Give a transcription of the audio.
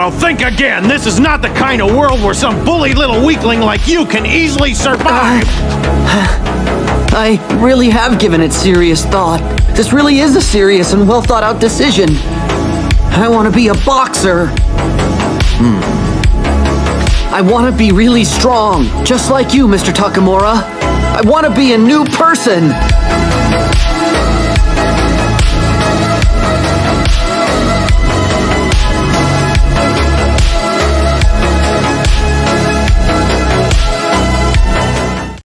Well, think again. This is not the kind of world where some bully little weakling like you can easily survive. I really have given it serious thought. This really is a serious and well-thought-out decision. I want to be a boxer. I want to be really strong, just like you, Mr. Takamura. I want to be a new person.